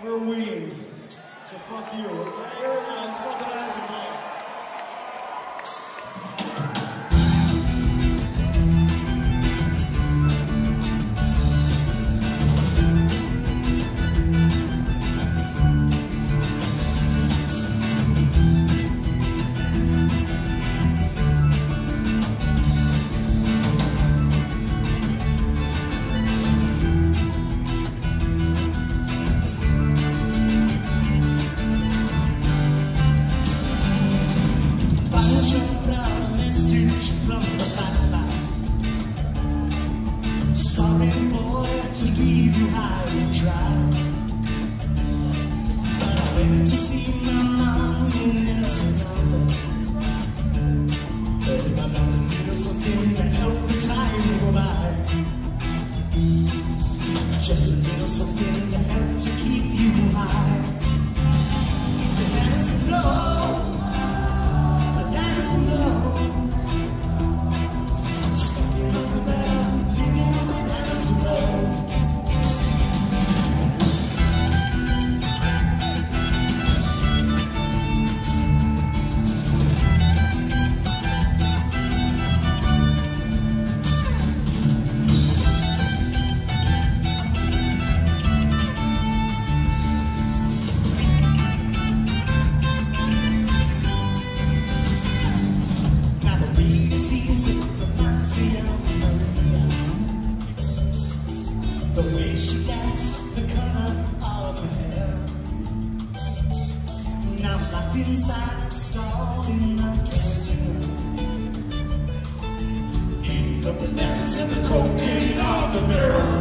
We're Ween. So fuck you, okay? Let's fucking ass again. Sorry, boy, to leave you high and dry. But I went to see my mom in El Salvador. Heard about a little something to help the time go by. Just a little something to help to keep you high. The land is low, the land is low. Stuck in the bed, living on the land is low. The way she danced, the color of her hair. Now locked inside a stall in the canteen. Eating the bananas and the cocaine of the barrel.